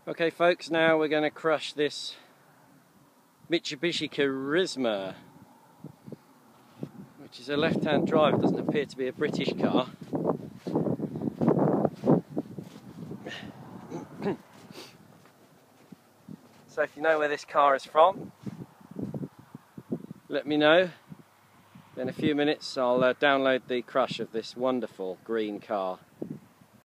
Okay folks, now we're going to crush this Mitsubishi Charisma, which is a left-hand drive. It doesn't appear to be a British car. So if you know where this car is from, let me know. In a few minutes I'll download the crush of this wonderful green car.